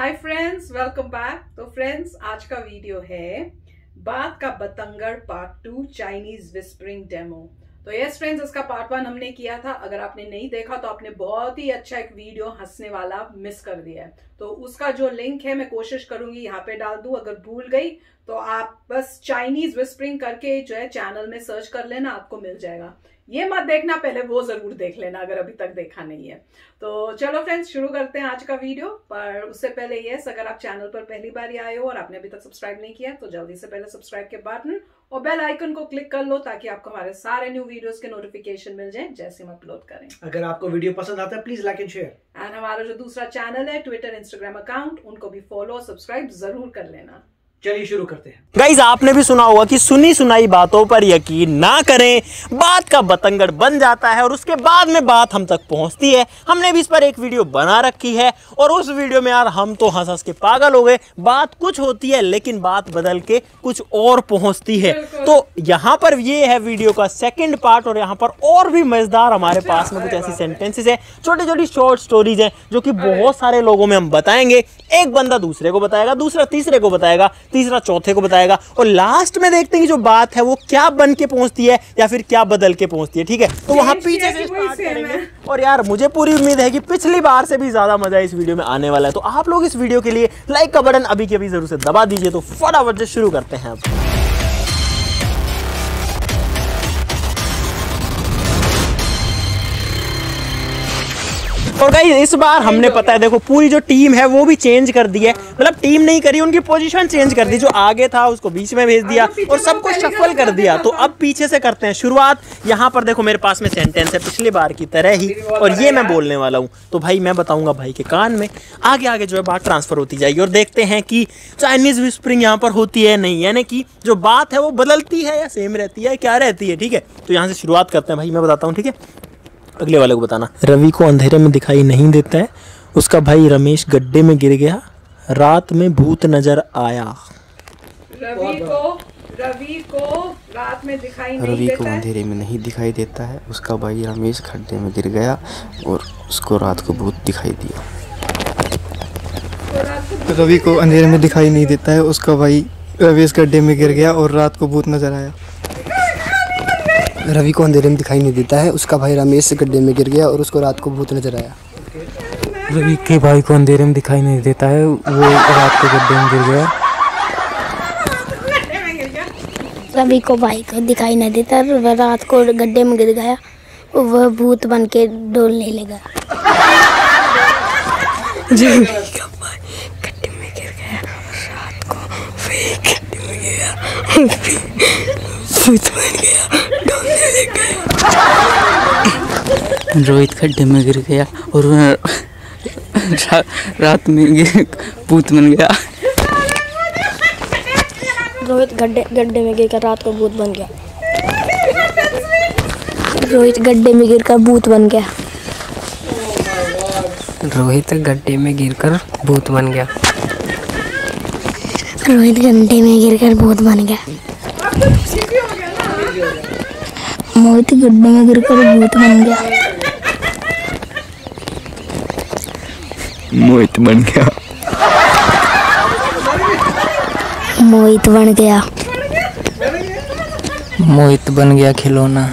हाय friends, welcome back. तो friends, आज का वीडियो है बात का बतंगड़ पार्ट 2 चाइनीज विस्परिंग डेमो। तो यस फ्रेंड्स, इसका पार्ट 1 हमने किया था। अगर आपने नहीं देखा तो आपने बहुत ही अच्छा एक वीडियो हंसने वाला मिस कर दिया है। तो उसका जो लिंक है मैं कोशिश करूंगी यहाँ पे डाल दूं। अगर भूल गई तो आप बस चाइनीज विस्परिंग करके जो है चैनल में सर्च कर लेना, आपको मिल जाएगा। ये मत देखना, पहले वो जरूर देख लेना अगर अभी तक देखा नहीं है। तो चलो फ्रेंड्स, शुरू करते हैं आज का वीडियो। पर उससे पहले यस, अगर आप चैनल पर पहली बार ही आए हो और आपने अभी तक सब्सक्राइब नहीं किया तो जल्दी से पहले सब्सक्राइब के बटन और बेल आइकन को क्लिक कर लो ताकि आपको हमारे सारे न्यू वीडियोस के नोटिफिकेशन मिल जाए जैसे हम अपलोड करें। अगर आपको वीडियो पसंद आता है please like and share. And हमारा जो दूसरा चैनल है ट्विटर इंस्टाग्राम अकाउंट, उनको भी फॉलो और सब्सक्राइब जरूर कर लेना। चलिए शुरू करते हैं। गाइस, आपने भी सुना होगा कि सुनी सुनाई बातों पर यकीन ना करें, बात का बतंगड़ बन जाता है और उसके बाद में बात हम तक पहुंचती है। हमने भी इस पर एक वीडियो बना रखी है और उस वीडियो में यार हम तो हंस हंस के पागल हो गए। बात कुछ होती है लेकिन बात बदल के कुछ और पहुंचती है। तो यहाँ पर ये है वीडियो का सेकेंड पार्ट और यहाँ पर और भी मजेदार हमारे पास में कुछ ऐसी सेंटेंसेस है, छोटी छोटी शॉर्ट स्टोरीज हैं जो कि बहुत सारे लोगों में हम बताएंगे। एक बंदा दूसरे को बताएगा, दूसरा तीसरे को बताएगा, तीसरा चौथे को बताएगा और लास्ट में देखते हैं कि जो बात है वो क्या बन के पहुंचती है या फिर क्या बदल के पहुंचती है। ठीक है, तो वहां पीछे से स्टार्ट करेंगे। और यार मुझे पूरी उम्मीद है कि पिछली बार से भी ज्यादा मजा इस वीडियो में आने वाला है। तो आप लोग इस वीडियो के लिए लाइक का बटन अभी के अभी जरूर से दबा दीजिए। तो फटाफट से शुरू करते हैं अब। और गाइस, इस बार हमने पता है देखो पूरी जो टीम है वो भी चेंज कर दी है। मतलब टीम नहीं करी, उनकी पोजीशन चेंज कर दी। जो आगे था उसको बीच में भेज दिया और सबको शफल कर दिया। तो अब पीछे से करते हैं शुरुआत। यहाँ पर देखो मेरे पास में सेंटेंस है पिछली बार की तरह ही और ये मैं बोलने वाला हूँ। तो भाई मैं बताऊंगा भाई के कान में, आगे आगे जो है बात ट्रांसफर होती जाएगी और देखते हैं कि चाइनीज विस्परिंग यहाँ पर होती है नहीं, यानी कि जो बात है वो बदलती है या सेम रहती है, क्या रहती है। ठीक है, तो यहाँ से शुरुआत करते हैं। भाई मैं बताता हूँ, ठीक है, अगले वाले को बताना। रवि को अंधेरे में दिखाई नहीं देता है, उसका भाई रमेश गड्ढे में गिर गया, रात में भूत नजर आया। रवि को रात में दिखाई नहीं रवि देता को है। अंधेरे में नहीं दिखाई देता है, उसका भाई रमेश खड्डे में गिर गया और उसको रात को भूत दिखाई दिया। रवि को अंधेरे में दिखाई नहीं देता है, उसका भाई रमेश गड्ढे में गिर गया और रात को भूत नजर आया। रवि को अंधेरे में दिखाई नहीं देता है, उसका भाई रमेश गड्ढे में गिर गया और उसको रात को भूत नजर आया। रवि के भाई को अंधेरे में दिखाई नहीं देता है, वो रात को गड्ढे में गिर गया। रवि को भाई को दिखाई नहीं देता, वह रात को गड्ढे में गिर गया, वह भूत बन के डोलने लगा। रवि का भाई गड्ढे में गिर गया, रात को वह गड्ढे में गया, भूत बन गया, डोलने लगा। रोहित खड्डे में गिर गया और रात में भूत बन गया। रोहित गड्ढे में गिरकर रात को भूत बन गया। रोहित गड्ढे में गिरकर भूत बन गया। रोहित गड्ढे में गिरकर भूत बन गया। रोहित गड्ढे में गिरकर भूत बन गया। मोहित गड्ढे में गिरकर भूत बन गया। मोहित बन गया। मोहित बन गया। मोहित बन गया खिलौना।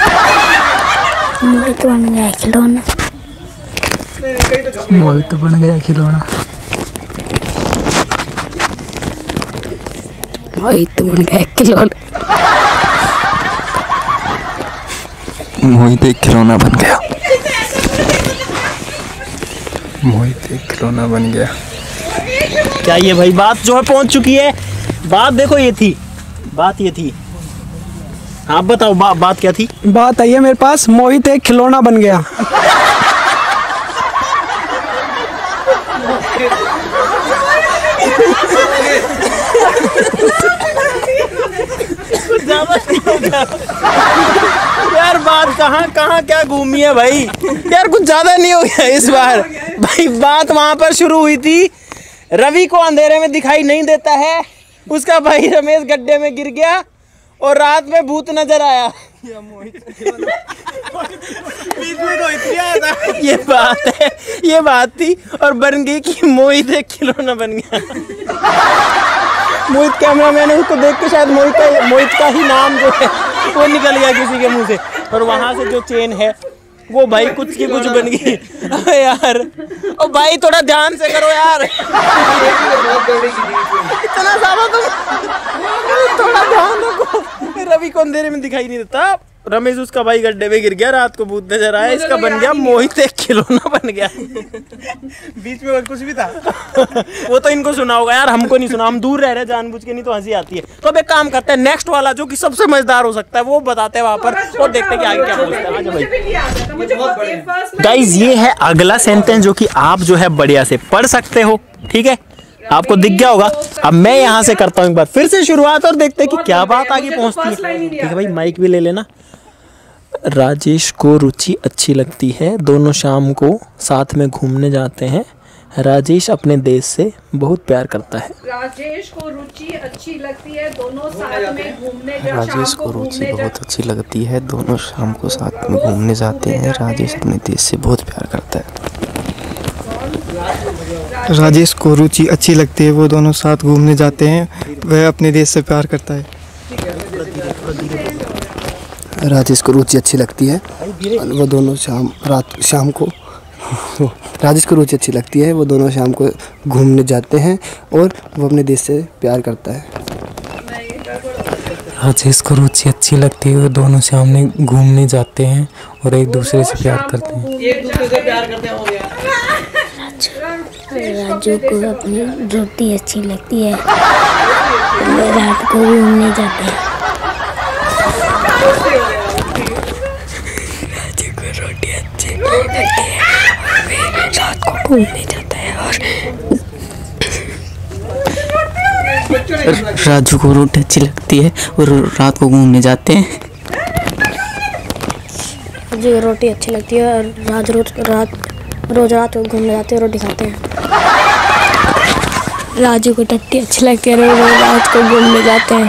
मोहित बन गया खिलौना। मोहित बन गया खिलौना। मोहित बन गया खिलौना। मोहित एक खिलौना बन गया। मोहित एक खिलौना बन गया। क्या ये भाई बात जो है पहुंच चुकी है। बात देखो ये थी, बात ये थी। आप बताओ बात क्या थी। बात आई है मेरे पास, मोहित एक खिलौना बन गया। यार बात कहाँ क्या घूमी है भाई। यार कुछ ज्यादा नहीं हो गया इस बार। भाई बात वहां पर शुरू हुई थी, रवि को अंधेरे में दिखाई नहीं देता है, उसका भाई रमेश गड्ढे में गिर गया और रात में भूत नजर आया। बीच में कोई इतनी आया था। ये बात है, ये बात थी और बन गई कि मोहित एक खिलौना बन गया। मोहित कैमरामैन है, उसको देख के शायद मोहित का ही नाम जो है वो निकल गया किसी के मुंह से। और वहां से जो चेन है वो भाई कुछ की कुछ बन गई। अरे यार, ओ भाई थोड़ा ध्यान से करो यार। इतना सारा तुम थोड़ा ध्यान रखो। रवि को अंधेरे में दिखाई नहीं देता। रमेश उसका भाई गड्ढे में गिर गया, रात को भूत नजर आया, इसका बन गया मोहित एक खिलौना बन गया। बीच में और कुछ भी था। वो तो इनको सुना होगा यार, हमको नहीं सुना, हम दूर रह रहे जानबूझ के, नहीं तो हंसी आती है। तो अब एक काम करते हैं, नेक्स्ट वाला जो कि सबसे मजेदार हो सकता है वो बताते हैं वहां पर, और देखते हैं कि आगे क्या बोलते हैं। गाइस ये है अगला सेंटेंस जो कि आप जो है बढ़िया से पढ़ सकते हो, ठीक है? आपको दिख गया होगा। अब मैं यहाँ से करता हूँ एक बार फिर से शुरुआत और देखते हैं कि क्या बात आगे पहुँचती है। ठीक है भाई, माइक भी ले लेना। राजेश को रुचि अच्छी लगती है, दोनों शाम को साथ में घूमने जाते हैं। राजेश अपने देश से बहुत प्यार करता है। राजेश को रुचि अच्छी लगती है, दोनों साथ में घूमने जाते हैं। राजेश को रुचि बहुत अच्छी लगती है, दोनों शाम को साथ में घूमने जाते हैं। राजेश अपने देश से बहुत प्यार करता है। राजेश को रुचि अच्छी लगती है, वो दोनों साथ घूमने जाते हैं। वह अपने देश से प्यार करता है। राजेश को रुचि अच्छी लगती है, वो दोनों शाम को राजेश को रुचि अच्छी लगती है, वो दोनों शाम को घूमने जाते हैं और वो अपने देश से प्यार करता है। राजेश को रुचि अच्छी लगती है, वो दोनों शाम में घूमने जाते हैं और एक दूसरे से प्यार करते हैं। एक दूसरे से प्यार करते हैं, हो गया। राजू को अपनी रोटी अच्छी लगती है, रात को घूमने जाते हैं। राजू को रोटी अच्छी लगती है, रात को घूमने जाता है। और राजू को रोटी अच्छी लगती है और रात को घूमने जाते हैं। राजू को रोटी अच्छी लगती है और रोज रात को घूमने जाते हैं, रोटी खाते हैं। राजू को टट्टी अच्छी लगती है, रोज रात को घूमने जाते हैं।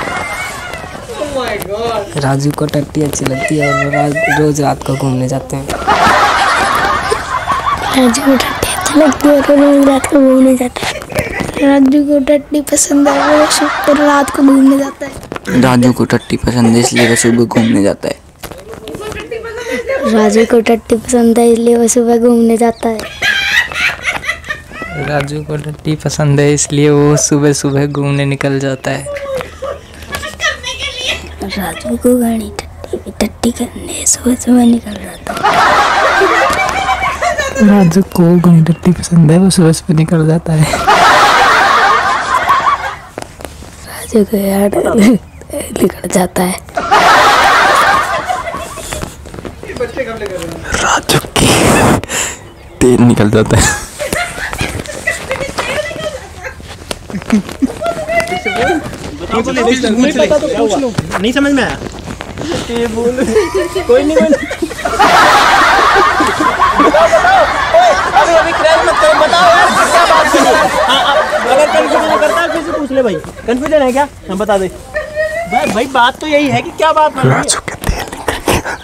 राजू को टट्टी अच्छी लगती है और रोज रात को घूमने जाते हैं। राजू को टट्टी अच्छी लगती है और रोज रात को घूमने जाता है। राजू को टट्टी पसंद है, वो सुबह रात को घूमने जाता है। राजू को टट्टी पसंद है इसलिए वो सुबह घूमने जाता है। राजू को टट्टी पसंद है इसलिए वो सुबह घूमने जाता है। राजू को टट्टी पसंद है इसलिए वो सुबह सुबह घूमने निकल जाता है। राजू को घनी टट्टी करने सुबह सुबह निकल जाता है। राजू को घनी टट्टी पसंद है, वो सुबह सुबह निकल जाता है। राजू को यार निकल जाता है। राजू की तेल निकल जाता है। नहीं समझ में आया? कोई नहीं अभी क्रैश मत करो, बताओ यार क्या बात है। अगर कंफ्यूजन करता है फिर से पूछ ले भाई, कंफ्यूजन है क्या? हम बता दे भाई बात तो यही है कि क्या बात है। राजू के तेल निकल गया।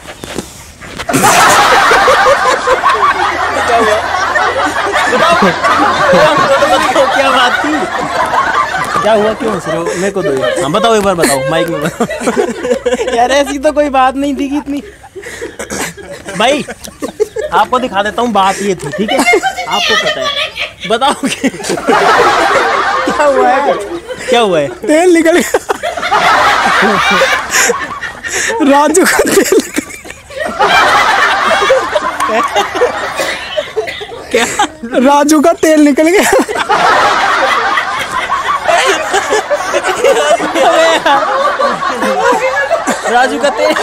बताओ क्या बात थी, क्या हुआ, क्यों हंस रहे हो? मेरे को दो, हाँ बताओ एक बार, बताओ माइक में बताओ। यार ऐसी तो कोई बात नहीं थी कि इतनी। भाई आपको दिखा देता हूँ, बात ये थी, ठीक है? आपको पता है, बताओ क्या हुआ है? क्या हुआ है? तेल निकल गया। राजू का तेल क्या? राजू का तेल निकल गया। राजू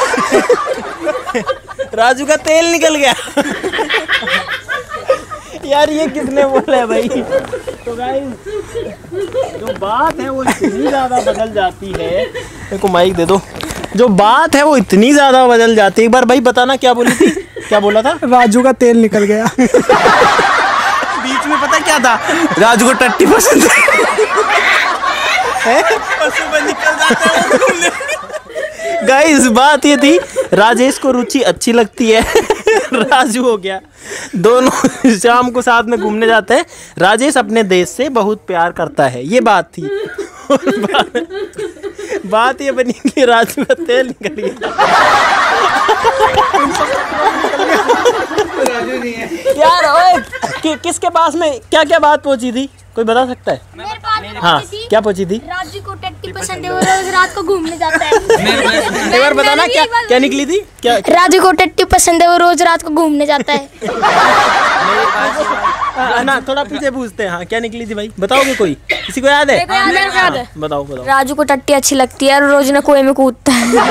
का तेल निकल गया। यार ये किसने बोला है भाई? तो गाइस जो बात है वो इतनी ज्यादा बदल जाती है, मेरे को माइक दे दो। जो बात है वो इतनी ज्यादा बदल जाती है। एक बार भाई बताना क्या बोली थी, क्या बोला था? राजू का तेल निकल गया। बीच में पता क्या था? राजू को टट्टी पसंद है और सुबह निकल जाता है घूमने। गाइस बात ये थी, राजेश को रुचि अच्छी लगती है, राजू हो गया, दोनों शाम को साथ में घूमने जाते हैं। राजेश अपने देश से बहुत प्यार करता है, ये बात थी। बात ये बनी कि राजू का तेल निकल गया। राजू नहीं है यार ओए, किसके पास में क्या क्या बात पहुंची थी, कोई बता सकता है? मेरे पास हाँ क्या पहुंची थी? राजू को टट्टी पसंद है, वो रोज रात को घूमने जाता है। एक बार बताना क्या क्या निकली थी क्या? राजू को टट्टी पसंद है, वो रोज रात को घूमने जाता है। ना थोड़ा पीछे पूछते हैं। हाँ क्या निकली थी भाई, बताओगे कोई? किसी को याद है? याद है। बताओ बताओ। राजू को टट्टी अच्छी लगती है और रोज ना कुएं में कूदता है।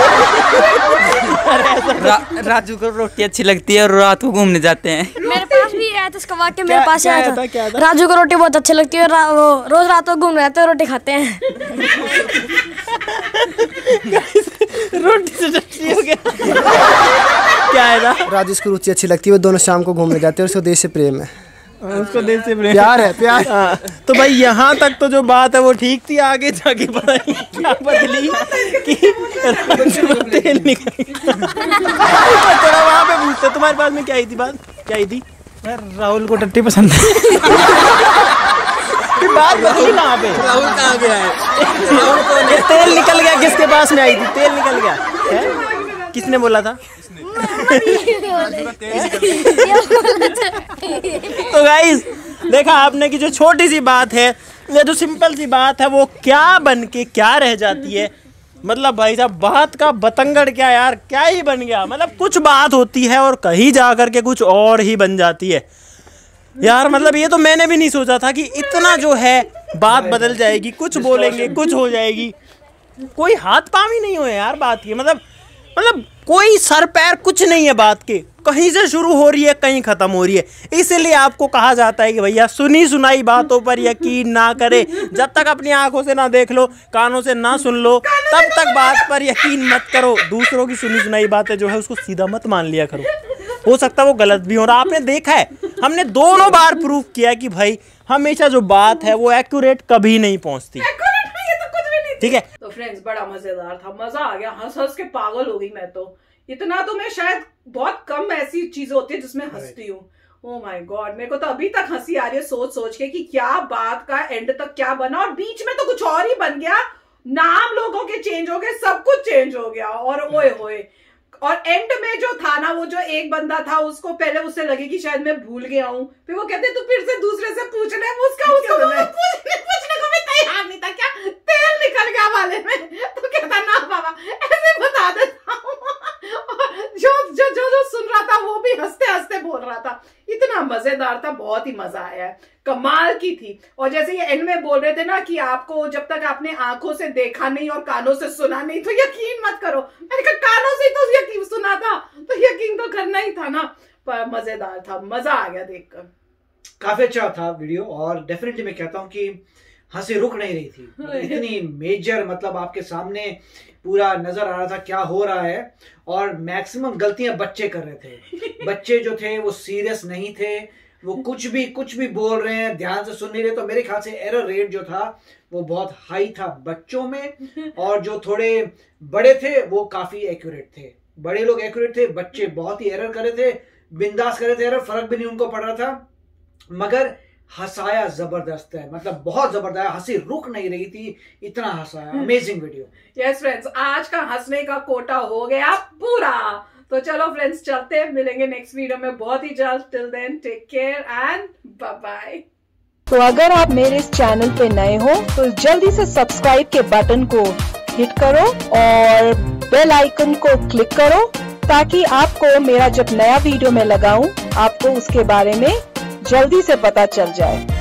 राजू को रोटी अच्छी लगती है और रात को घूमने जाते हैं। मेरे पास भी आया था इसका वाक्य, मेरे पास क्या आया था? था। राजू को रोटी बहुत अच्छी लगती है और वो रोज रात को घूमने जाते हैं, रोटी खाते हैं। रोटी से टट्टी हो गया। क्या है ना? राजेश को रुचि अच्छी लगती है, वो दोनों शाम को घूमने जाते हैं और उसको देश से प्रेम है। उसको देश से प्यार है, प्यार। तो भाई यहाँ तक तो जो बात है वो ठीक थी, आगे जाके पता नहीं क्या बदली कि तेल निकल गया। थोड़ा वहाँ पे पूछते, तुम्हारे पास में क्या आई थी बात, क्या आई थी? राहुल को टट्टी पसंद है। बात बदली कहाँ पे? राहुल कहाँ गया है? तेल निकल गया, किसके पास में आई थी? तेल निकल गया है? किसने बोला था? तो गाइस देखा आपने कि जो छोटी सी बात है, ये जो सिंपल सी बात है, वो क्या बन के क्या रह जाती है। मतलब भाई साहब बात का बतंगड़ क्या यार, क्या ही बन गया। मतलब कुछ बात होती है और कहीं जा कर के कुछ और ही बन जाती है यार। मतलब ये तो मैंने भी नहीं सोचा था कि इतना जो है बात बदल जाएगी, कुछ बोलेंगे कुछ हो जाएगी, कोई हाथ पाँव ही नहीं हुए यार बात की। मतलब कोई सर पैर कुछ नहीं है बात के, कहीं से शुरू हो रही है कहीं खत्म हो रही है। इसलिए आपको कहा जाता है कि भैया सुनी सुनाई बातों पर यकीन ना करे। जब तक अपनी आंखों से ना देख लो, कानों से ना सुन लो, तब तक बात पर यकीन मत करो। दूसरों की सुनी सुनाई बातें जो है उसको सीधा मत मान लिया करो, हो सकता है वो गलत भी हो। और आपने देखा है, हमने दोनों बार प्रूव किया कि भाई हमेशा जो बात है वो एक्यूरेट कभी नहीं पहुंचती। ठीक है। तो फ्रेंड्स बड़ा मजेदार था, मजा आ गया, हंस हंस के पागल हो गई मैं तो। इतना तो मैं शायद बहुत कम ऐसी चीजें होती है जिसमें हंसती हूँ। ओह माय गॉड, मेरे को तो अभी तक हंसी आ रही है सोच सोच के कि क्या बात का एंड तक क्या बना, और बीच में तो कुछ और ही बन गया। नाम लोगों के चेंज हो गए, सब कुछ चेंज हो गया, और ओए होए। और एंड में जो था ना, वो जो एक बंदा था, उसको पहले उससे लगे कि शायद मैं भूल गया हूँ, फिर वो कहते तू फिर से दूसरे से पूछना है, उसको पूछने को भी तैयार नहीं था। क्या तेल निकल गया वाले में, तो कहता ना बाबा ऐसे बता देता हूँ। जो सुन रहा था वो भी हंसते हंसते बोल रहा था। इतना मजेदार था, बहुत ही मजा आया है, कमाल की थी। और जैसे ये एंड में बोल रहे थे ना कि आपको जब तक आपने आंखों से देखा नहीं और कानों से सुना नहीं तो यकीन मत करो। मैंने कहा कानों से तो यकीन सुना था तो यकीन तो करना ही था ना। पर मजेदार था, मजा आ गया देखकर। काफी अच्छा था वीडियो, और डेफिनेटली मैं कहता हूँ कि हंसी रुक नहीं रही थी। इतनी मेजर, मतलब आपके सामने पूरा नजर आ रहा था क्या हो रहा है, और मैक्सिमम गलतियां बच्चे कर रहे थे। बच्चे जो थे वो सीरियस नहीं थे, वो कुछ भी बोल रहे हैं, ध्यान से सुन नहीं रहे। तो मेरे ख्याल से एरर रेट जो था वो बहुत हाई था बच्चों में, और जो थोड़े बड़े थे वो काफी एक्यूरेट थे। बड़े लोग एक्यूरेट थे, बच्चे बहुत ही एरर कर रहे थे, बिंदास कर रहे थे, एरर फर्क भी नहीं उनको पड़ रहा था। मगर हंसाया जबरदस्त है, मतलब बहुत जबरदस्त, हंसी रुक नहीं रही थी, इतना हंसाया। Amazing video. यस फ्रेंड्स, आज का हंसने का कोटा हो गया पूरा। तो चलो फ्रेंड्स चलते हैं, मिलेंगे नेक्स्ट वीडियो में बहुत ही जल्द। Till then take care and bye bye. तो अगर आप मेरे इस चैनल पे नए हो तो जल्दी से सब्सक्राइब के बटन को हिट करो और बेल आइकन को क्लिक करो, ताकि आपको मेरा जब नया वीडियो मैं लगाऊं आपको उसके बारे में जल्दी से पता चल जाए।